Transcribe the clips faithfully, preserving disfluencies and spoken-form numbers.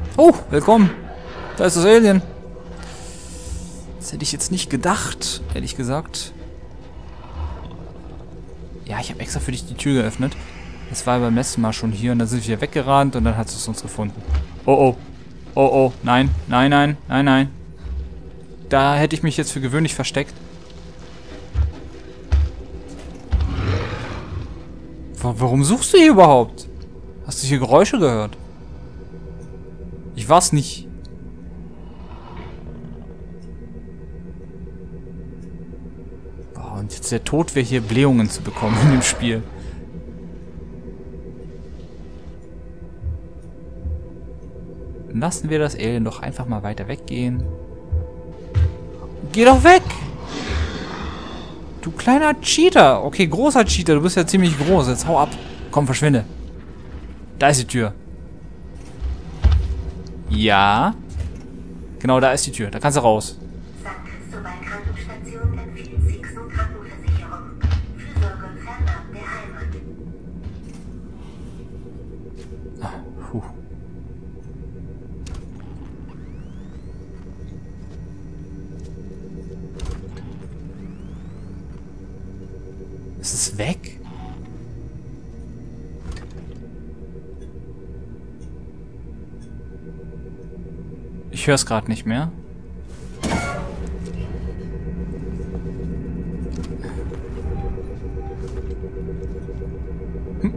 Oh, willkommen. Da ist das Alien. Das hätte ich jetzt nicht gedacht, ehrlich gesagt. Ja, ich habe extra für dich die Tür geöffnet. Das war beim letzten Mal schon hier und dann sind wir weggerannt und dann hat es uns gefunden. Oh, oh. Oh, oh. Nein, nein, nein, nein, nein. Da hätte ich mich jetzt für gewöhnlich versteckt. Warum suchst du hier überhaupt? Hast du hier Geräusche gehört? Ich war's nicht. Boah, und jetzt der Tod wäre hier Blähungen zu bekommen in dem Spiel. Lassen wir das Alien doch einfach mal weiter weggehen. Geh doch weg! Du kleiner Cheater. Okay, großer Cheater. Du bist ja ziemlich groß. Jetzt hau ab. Komm, verschwinde. Da ist die Tür. Ja. Genau, da ist die Tür. Da kannst du raus. Bei Krankenstation empfiehlt Sixen Krankenversicherung. Fürsorge fernab der Heimat. Ah, puh. Es ist weg. Ich höre es gerade nicht mehr. Hm.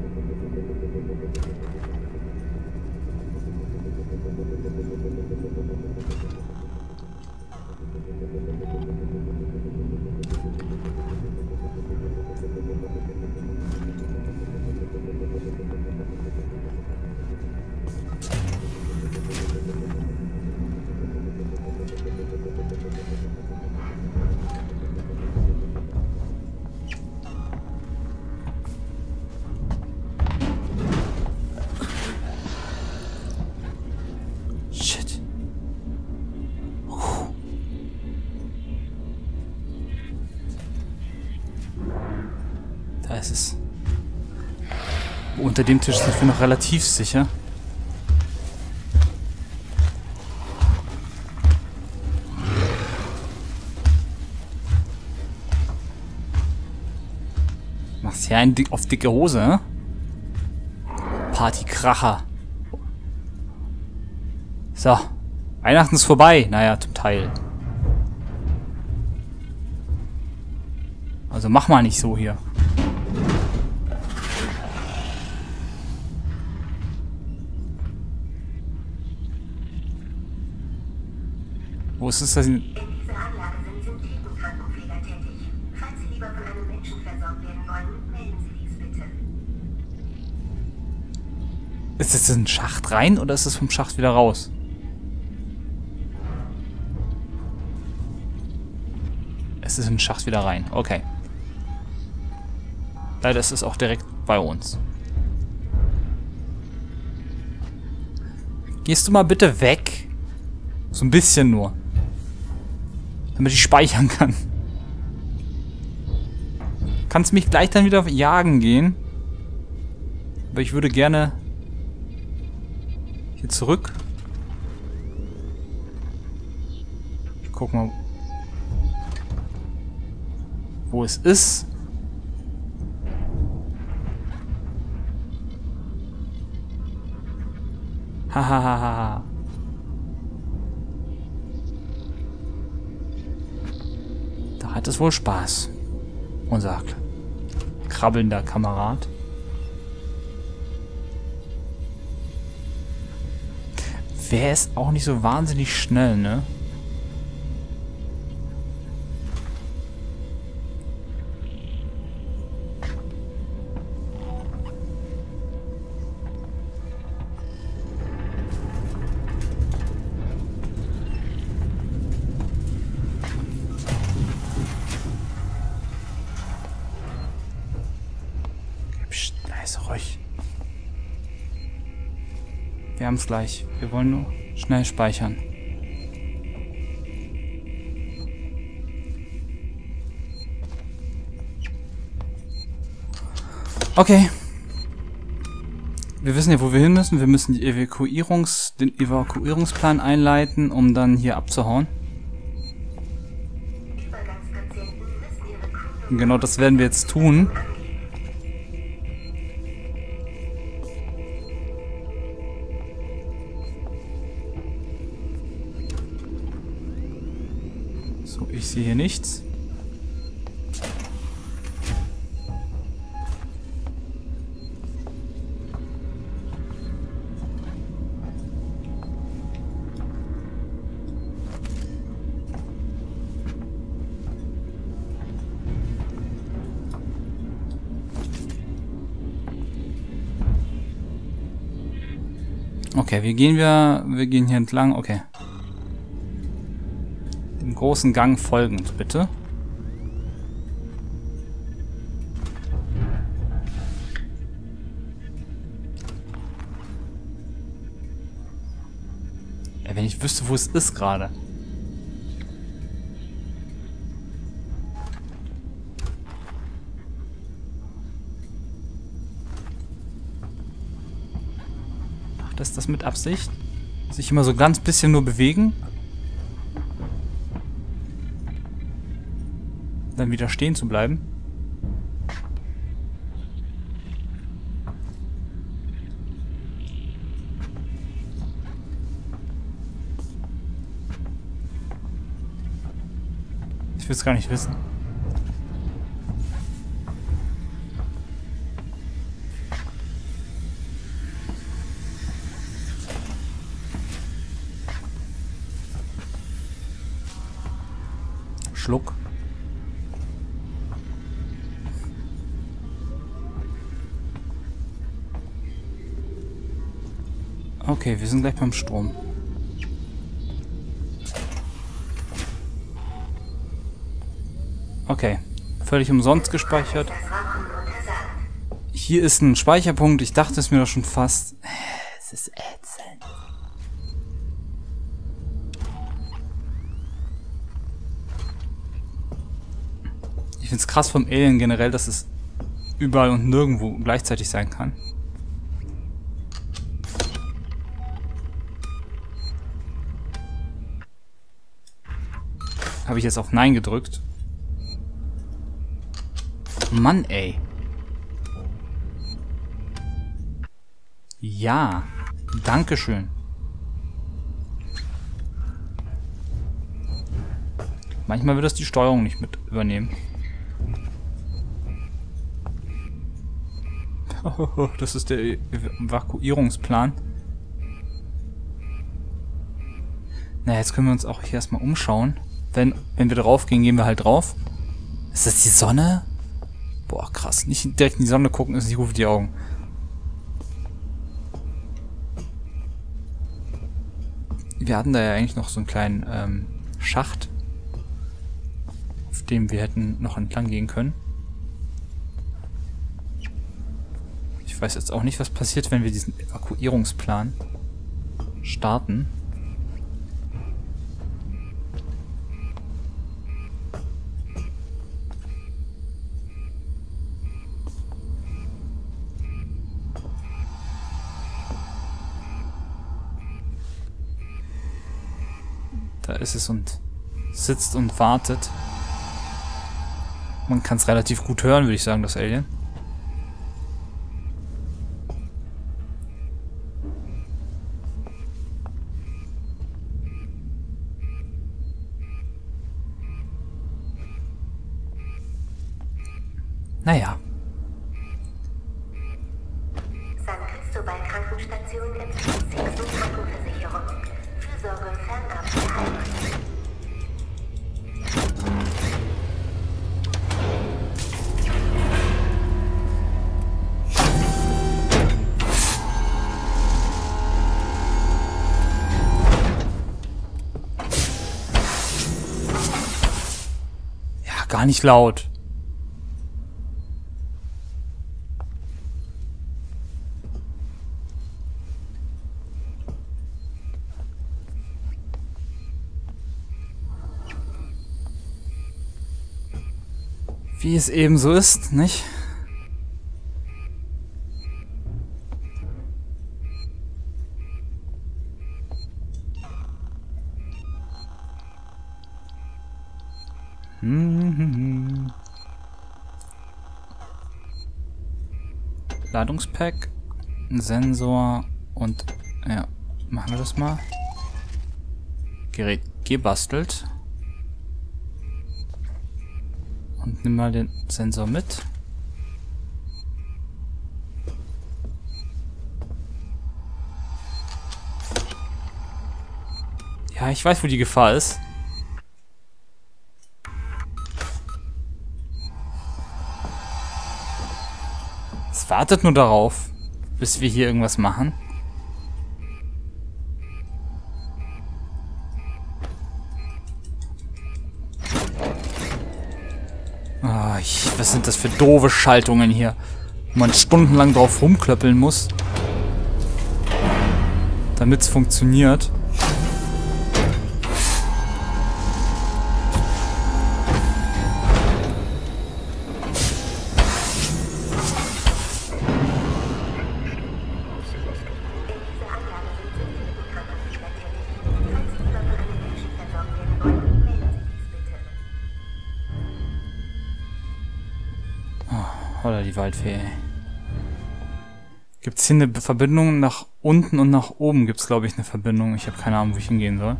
Shit. Puh. Da ist es. Unter dem Tisch sind wir noch relativ sicher. Machst ja einen Dick auf dicke Hose, ne? Partykracher. So. Weihnachten ist vorbei. Naja, zum Teil. Also mach mal nicht so hier. Wo ist es das denn? In dieser Anlage sind Synthetenkrankenpfleger tätig. Falls Sie lieber von einem Menschen versorgt werden wollen, melden Sie dies bitte. Ist es in den Schacht rein oder ist es vom Schacht wieder raus? Es ist in den Schacht wieder rein. Okay. Leider ist es auch direkt bei uns. Gehst du mal bitte weg? So ein bisschen nur. Damit ich speichern kann. Kannst mich gleich dann wieder jagen gehen. Aber ich würde gerne hier zurück. Ich guck mal, wo es ist. Hahaha. Da hat es wohl Spaß. Unser krabbelnder Kamerad. Wäre es auch nicht so wahnsinnig schnell, ne? Psst, leise, ruhig. Wir haben es gleich. Wir wollen nur schnell speichern. Okay. wir wissen ja, wo wir hin müssen. Wir müssen die Evakuierungs, den Evakuierungsplan einleiten, um dann hier abzuhauen. Übergangspatienten müssen ihre Crew Und genau das werden wir jetzt tun. So, ich sehe hier nichts. Okay, wie gehen wir? Wir gehen hier entlang. Okay. Dem großen Gang folgend, bitte. Ja, wenn ich wüsste, wo es ist gerade. Das ist das mit Absicht? Sich immer so ganz bisschen nur bewegen? Dann wieder stehen zu bleiben? Ich will es gar nicht wissen. Schluck. Okay, wir sind gleich beim Strom. Okay, völlig umsonst gespeichert. Hier ist ein Speicherpunkt. Ich dachte es mir doch schon fast. Es ist ätzend. Ich finde es krass vom Alien generell, dass es überall und nirgendwo gleichzeitig sein kann. Habe ich jetzt auf Nein gedrückt. Mann, ey. Ja. Dankeschön. Manchmal wird das die Steuerung nicht mit übernehmen. Das ist der Evakuierungsplan. Na, jetzt können wir uns auch hier erstmal umschauen. Wenn, wenn wir drauf gehen, gehen wir halt drauf. Ist das die Sonne? Boah, krass. Nicht direkt in die Sonne gucken, ist nicht gut für die Augen. Wir hatten da ja eigentlich noch so einen kleinen ähm, Schacht, auf dem wir hätten noch entlang gehen können. Ich weiß jetzt auch nicht, was passiert, wenn wir diesen Evakuierungsplan starten. Da ist es und sitzt und wartet. Man kann es relativ gut hören, würde ich sagen, das Alien. Naja. San Cristobal Krankenstation empfiehlt Sixten Krankenversicherung. Fürsorge fernab der Heilung. Ja, gar nicht laut. Wie es eben so ist, nicht? Hm. Ladungspack, ein Sensor und ja, machen wir das mal. Gerät gebastelt. Und nimm mal den Sensor mit. Ja, ich weiß, wo die Gefahr ist. Es wartet nur darauf, bis wir hier irgendwas machen. Ah, ich, was sind das für doofe Schaltungen hier, wo man stundenlang drauf rumklöppeln muss, damit es funktioniert. Oder die Waldfee. Gibt es hier eine Verbindung nach unten und nach oben? Gibt es, glaube ich, eine Verbindung. Ich habe keine Ahnung, wo ich hingehen soll.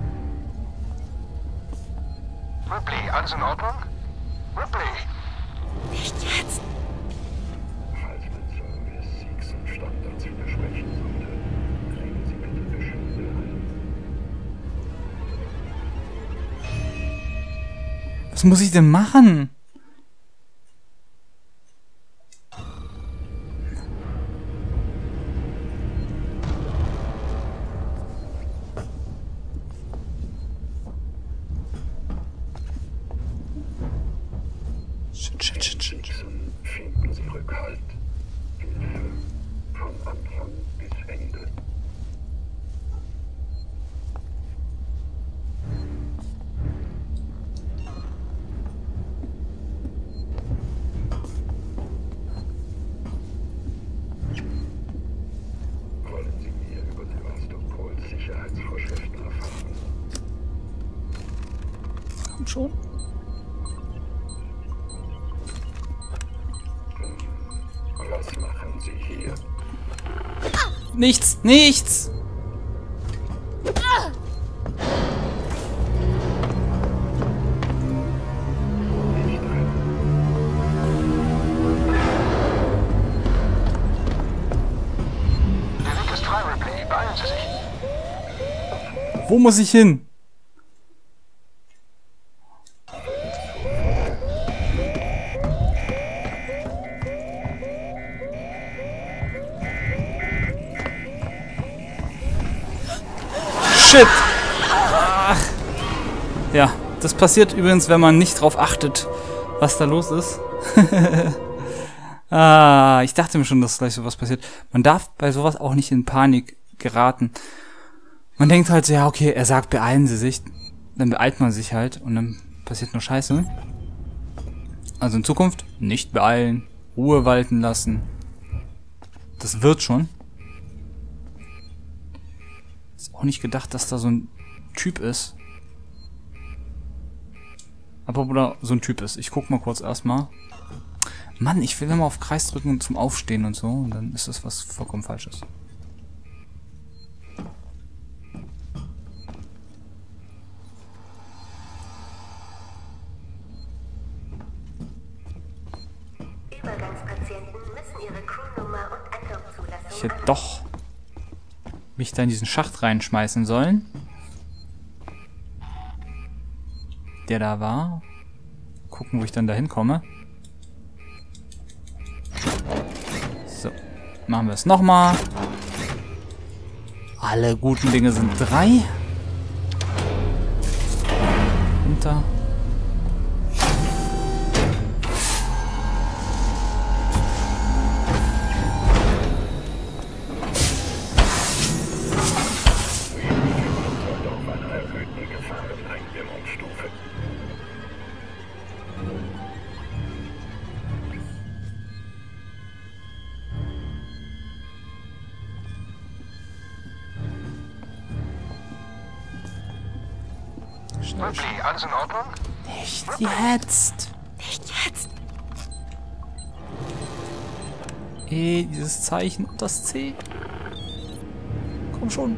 Ripley, alles in Ordnung? Ripley! Nicht jetzt! Falls man Service und Standards widersprechen sollte, kriegen Sie bitte Bescheid ein. Was muss ich denn machen? Shit, shit, shit, shit. Dixon, finden Sie Rückhalt. Hilfe. Von Anfang bis Ende. Wollen Sie mehr über Sevastopols Sicherheitsvorschriften erfahren? Komm schon. Was machen Sie hier? Nichts, nichts! Nicht rennen. Der Weg ist frei, Ripley. Beeilen Sie sich. Wo muss ich hin? Shit! Ach. Ja, das passiert übrigens, wenn man nicht drauf achtet, was da los ist. Ah, ich dachte mir schon, dass gleich sowas passiert. Man darf bei sowas auch nicht in Panik geraten. Man denkt halt so, ja, okay, er sagt, beeilen Sie sich. Dann beeilt man sich halt und dann passiert nur Scheiße. Also in Zukunft nicht beeilen, Ruhe walten lassen. Das wird schon. Ist auch nicht gedacht, dass da so ein Typ ist. Aber oder so ein Typ ist. Ich guck mal kurz erstmal. Mann, ich will immer auf Kreis drücken zum Aufstehen und so. Und dann ist das was vollkommen Falsches. Übergangspatienten müssen ihre Crewnummer und Andockzulassung Ich hätte doch mich da in diesen Schacht reinschmeißen sollen. Der da war. Gucken, wo ich dann da hinkomme. So. Machen wir es nochmal. Alle guten Dinge sind drei. Runter. Auf einer erhöhten Gefahreneinwirkungsstufe. Ripley, alles in Ordnung? Nicht jetzt. Nicht jetzt. E, dieses Zeichen und das C. Komm schon.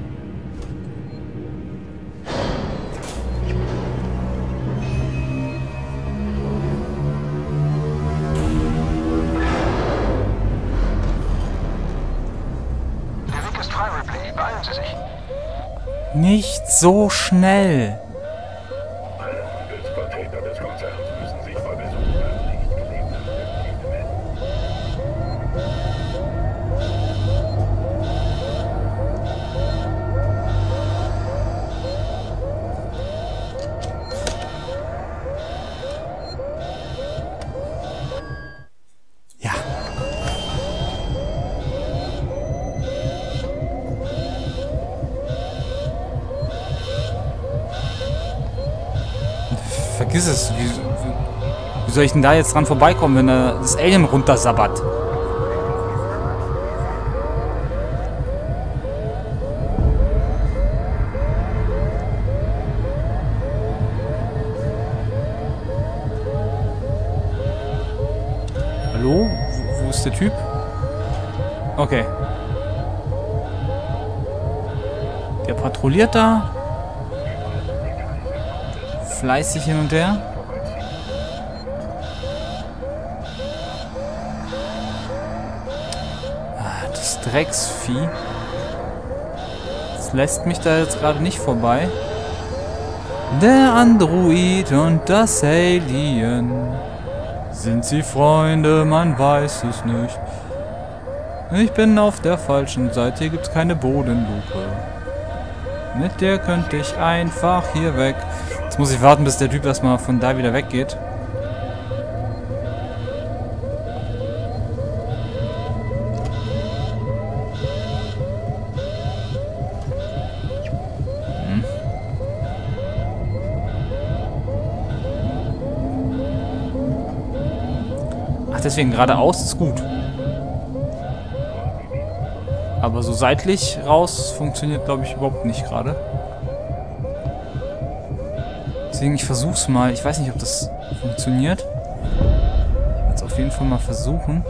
Der Weg ist frei, Ripley. Beeilen Sie sich. Nicht so schnell. Alle Handelsvertreter des Konzerns müssen sich bei Besuch an nicht gelegenen Mitglied melden. Ja. Vergiss es. Wie, wie soll ich denn da jetzt dran vorbeikommen, wenn er das Alien runtersabbert? Hallo? Wo, wo ist der Typ? Okay. Der patrouilliert da. Fleißig hin und her. Ah, das Drecksvieh. Das lässt mich da jetzt gerade nicht vorbei. Der Android und das Alien. Sind sie Freunde? Man weiß es nicht. Ich bin auf der falschen Seite. Hier gibt es keine Bodenluke. Mit der könnte ich einfach hier weg. Jetzt muss ich warten, bis der Typ erstmal von da wieder weggeht. Hm. Ach, deswegen geradeaus ist gut. Aber so seitlich raus funktioniert, glaube ich, überhaupt nicht gerade. Deswegen, ich versuch's mal. Ich weiß nicht, ob das funktioniert. Ich werde es auf jeden Fall mal versuchen.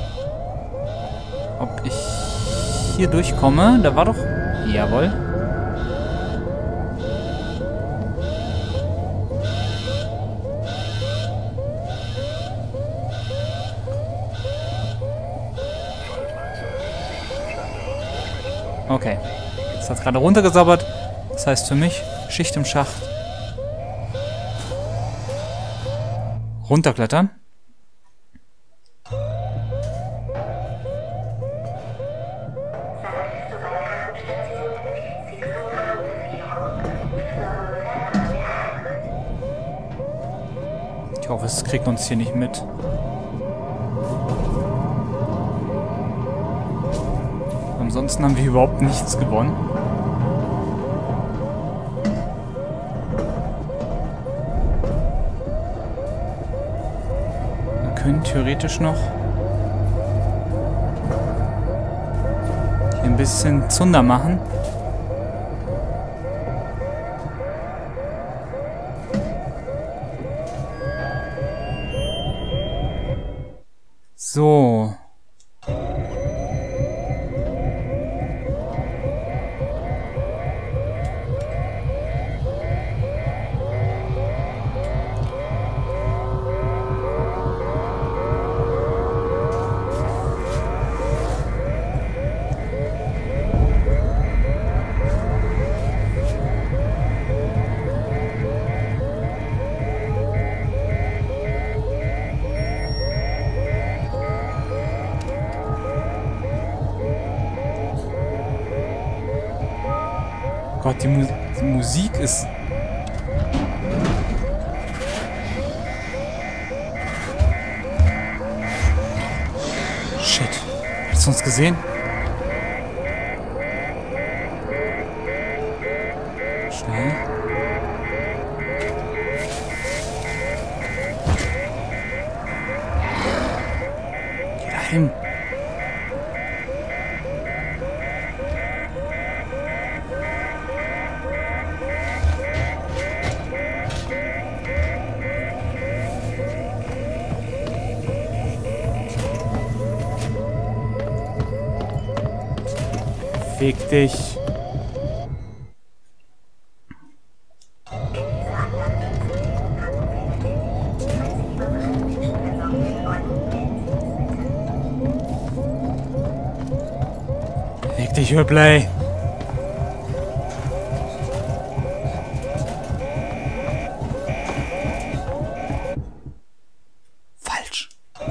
Ob ich hier durchkomme. Da war doch... Jawohl. Okay. Jetzt hat es gerade runtergesabbert. Das heißt für mich, Schicht im Schacht. Runterklettern. Ich hoffe, es kriegt uns hier nicht mit. Ansonsten haben wir überhaupt nichts gewonnen. Wir können theoretisch noch hier ein bisschen Zunder machen. So. Gott, die, Mu die Musik ist... Shit. Hast du uns gesehen? Schnell. Geh da hin. Fick dich. Fick dich, Ripley. Falsch.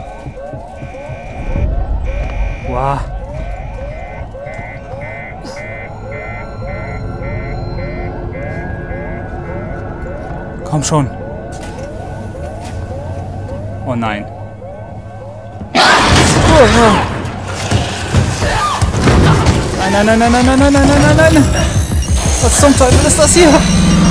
Wow. Komm schon. Oh nein. Oh, Nein, nein, nein, nein, nein, nein, nein, nein, nein, nein, nein. Was zum Teufel ist das hier?